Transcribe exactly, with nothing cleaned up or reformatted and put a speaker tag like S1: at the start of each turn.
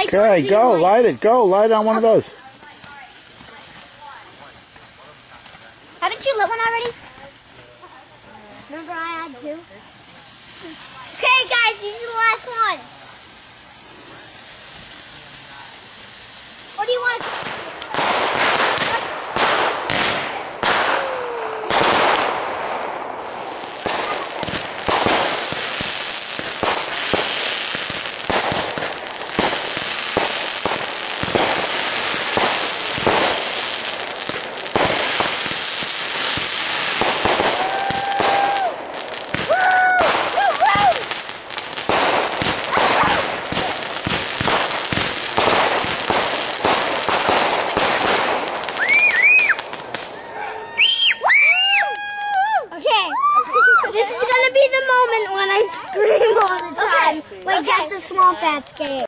S1: Okay, go, light it, go, light on one of those.
S2: Haven't you lit one already? Remember I had two? Okay guys, these are the last ones. What do you want to This is gonna be the moment when I scream all the time, okay. like okay. at the Swamp Bats game.